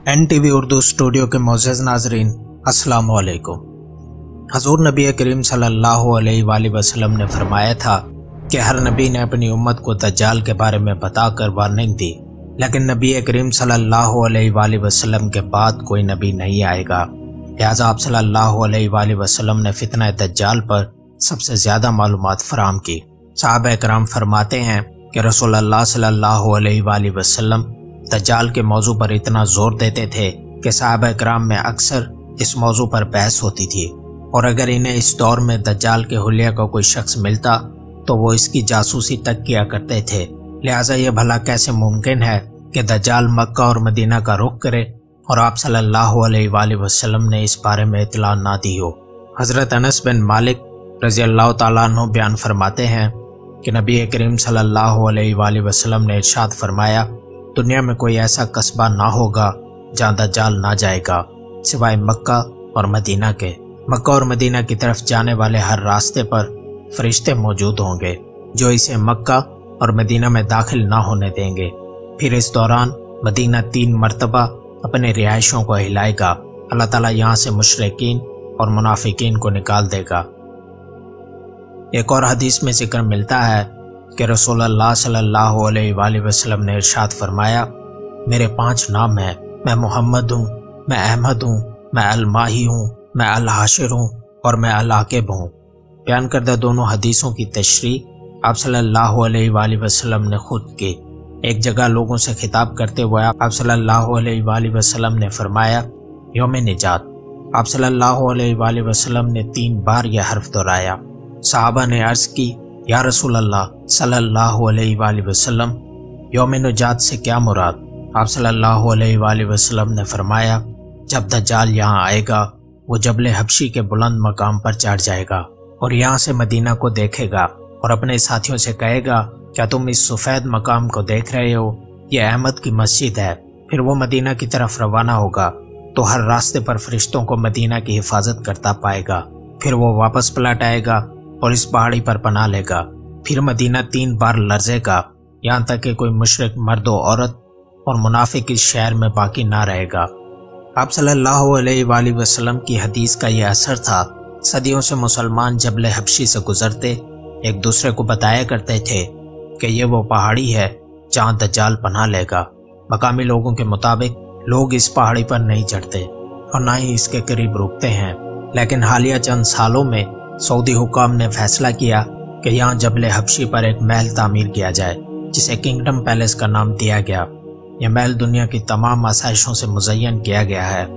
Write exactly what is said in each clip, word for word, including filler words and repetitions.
N T V Urdu studio کے معزز ناظرین السلام علیکم۔ حضور نبی کریم صلی اللہ علیہ وآلہ وسلم نے فرمایا تھا کہ ہر نبی نے اپنی امت کو دجال کے بارے میں بتا کر وارننگ دی، لیکن نبی کریم صلی اللہ علیہ وآلہ وسلم کے بعد کوئی نبی نہیں آئے گا۔ لہٰذا آپ صلی اللہ علیہ وآلہ وسلم نے فتنہ دجال پر سب سے زیادہ معلومات فراہم کی۔ صحابہ کرام فرماتے ہیں کہ رسول اللہ صلی اللہ علیہ وآلہ وسلم دجال کے موضوع پر اتنا زور دیتے تھے کہ صحابہ کرام میں اکثر اس موضوع پر بحث ہوتی تھی، اور اگر انہیں اس دور میں دجال کے حلیہ کا کوئی شخص ملتا تو وہ اس کی جاسوسی تک کیا کرتے تھے۔ لہٰذا یہ بھلا کیسے ممکن ہے کہ دجال مکہ اور مدینہ کا رخ کرے اور آپ صلی اللہ علیہ وآلہ وسلم نے اس بارے میں اطلاع نہ دی ہو۔ حضرت انس بن مالک رضی اللہ تعالیٰ عنہ بیان فرماتے ہیں کہ نبی کریم صلی اللہ علیہ وآلہ وسلم نے ارشاد فرمایا، دنیا میں کوئی ایسا قصبہ نہ ہوگا جہاں دجال نہ جائے گا سوائے مکہ اور مدینہ کے۔ مکہ اور مدینہ کی طرف جانے والے ہر راستے پر فرشتے موجود ہوں گے جو اسے مکہ اور مدینہ میں داخل نہ ہونے دیں گے۔ پھر اس دوران مدینہ تین مرتبہ اپنے رہائشوں کو ہلائے گا۔ اللہ تعالیٰ یہاں سے مشرکین اور منافقین کو نکال دے گا۔ ایک اور حدیث میں ذکر ملتا ہے کہ رسول اللہ صلی اللہ علیہ وآلہ وسلم نے ارشاد فرمایا، میرے پانچ نام ہیں، میں محمد ہوں، میں احمد ہوں، میں الماہی ہوں، میں الحاشر ہوں اور میں العاقب ہوں۔ بیان کردہ دونوں حدیثوں کی تشریح آپ صلی اللہ علیہ وآلہ وسلم نے خود کی۔ ایک جگہ لوگوں سے خطاب کرتے ہوئے آپ صلی اللہ علیہ وآلہ وسلم نے فرمایا، یوم نجات۔ آپ صلی اللہ علیہ وآلہ وسلم نے تین بار یہ حرف دہرایا۔ صحابہ نے عرض کی، یا رسول اللہ صلی اللہ علیہ وآلہ وسلم، یوم نجات سے کیا مراد؟ آپ صلی اللہ علیہ وآلہ وسلم نے فرمایا، جب دجال یہاں آئے گا وہ جبل حبشی کے بلند مقام پر چڑھ جائے گا اور یہاں سے مدینہ کو دیکھے گا اور اپنے ساتھیوں سے کہے گا، کیا تم اس سفید مقام کو دیکھ رہے ہو؟ یہ احمد کی مسجد ہے۔ پھر وہ مدینہ کی طرف روانہ ہوگا تو ہر راستے پر فرشتوں کو مدینہ کی حفاظت کرتا پائے گا۔ پھر وہ واپس پلٹ آئے گا اور اس پہاڑی پر پناہ لے گا۔ پھر مدینہ تین بار لرزے گا یہاں تک کہ کوئی مشرک مرد و عورت اور منافق اس شہر میں باقی نہ رہے گا۔ آپ صلی اللہ علیہ وآلہ وسلم کی حدیث کا یہ اثر تھا۔ صدیوں سے مسلمان جبل حبشی سے گزرتے ایک دوسرے کو بتایا کرتے تھے کہ یہ وہ پہاڑی ہے جہاں دجال پناہ لے گا۔ مقامی لوگوں کے مطابق لوگ اس پہاڑی پر نہیں چڑھتے اور نہ ہی اس کے قریب رکتے ہیں، لیکن حالیہ چند سالوں میں سعودی حکام نے فیصلہ کیا کہ یہاں جبل حبشی پر ایک محل تعمیر کیا جائے جسے کنگڈم پیلس کا نام دیا گیا۔ یہ محل دنیا کی تمام آسائشوں سے مزین کیا گیا ہے۔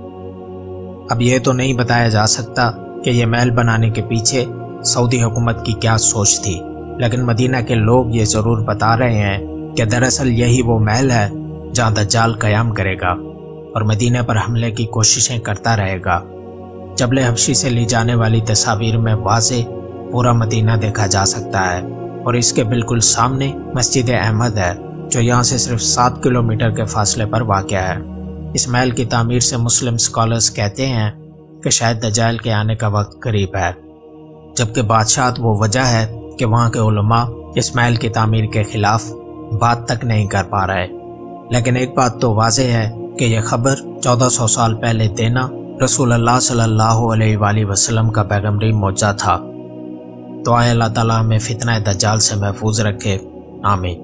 اب یہ تو نہیں بتایا جا سکتا کہ یہ محل بنانے کے پیچھے سعودی حکومت کی کیا سوچ تھی، لیکن مدینہ کے لوگ یہ ضرور بتا رہے ہیں کہ دراصل یہی وہ محل ہے جہاں دجال قیام کرے گا اور مدینہ پر حملے کی کوششیں کرتا رہے گا۔ جبل حبشی سے لی جانے والی تصاویر میں واضح پورا مدینہ دیکھا جا سکتا ہے، اور اس کے بالکل سامنے مسجد احمد ہے جو یہاں سے صرف سات کلومیٹر کے فاصلے پر واقع ہے۔ اس محل کی تعمیر سے مسلم اسکالرز کہتے ہیں کہ شاید دجال کے آنے کا وقت قریب ہے، جبکہ بادشاہت وہ وجہ ہے کہ وہاں کے علماء اس محل کی تعمیر کے خلاف بات تک نہیں کر پا رہے۔ لیکن ایک بات تو واضح ہے کہ یہ خبر چودہ سو سال پہلے دینا رسول اللہ صلی اللہ علیہ وآلہ وسلم کا پیغمبری معجزہ تھا۔ دعائے اللہ تعالیٰ ہمیں فتنہ دجال سے محفوظ رکھے، آمین۔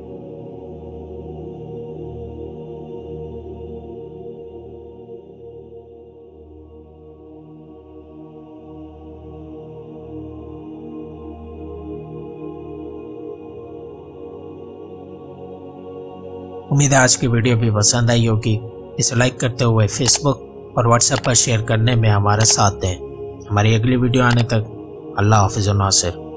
امید ہے آج کی ویڈیو بھی پسند آئی ہوگی۔ اسے لائک کرتے ہوئے فیس بک اور واٹس ایپ پر شیئر کرنے میں ہمارا ساتھ دیں۔ ہماری اگلی ویڈیو آنے تک اللہ حافظ و ناصر۔